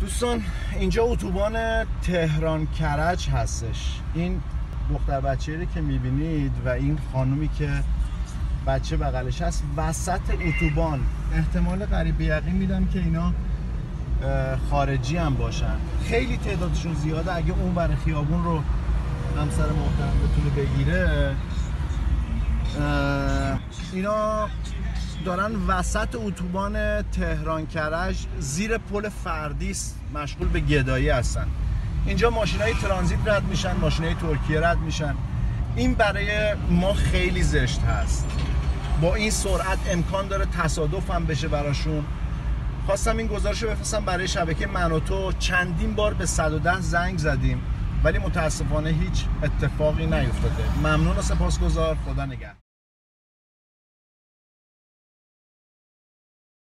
دوستان اینجا اتوبان تهران کرج هستش. این دختر بچه‌ای که میبینید و این خانومی که بچه بغلش هست وسط اتوبان، احتمال قریب به یقین میدم که اینا خارجی هم باشن. خیلی تعدادشون زیاده. اگه اون بر خیابون رو همسر محترم بتونه بگیره، اینا دارن وسط اتوبان تهران کرج زیر پل فردیس مشغول به گدایی هستن. اینجا ماشینای ترانزیت رد میشن، ماشینای ترکیه رد میشن. این برای ما خیلی زشت هست. با این سرعت امکان داره تصادف هم بشه براشون. خواستم این گزارش رو بفرستم برای شبکه من و تو. چندین بار به 110 زنگ زدیم ولی متاسفانه هیچ اتفاقی نیفتاده. ممنون و سپاسگزار. خدا نگهدار.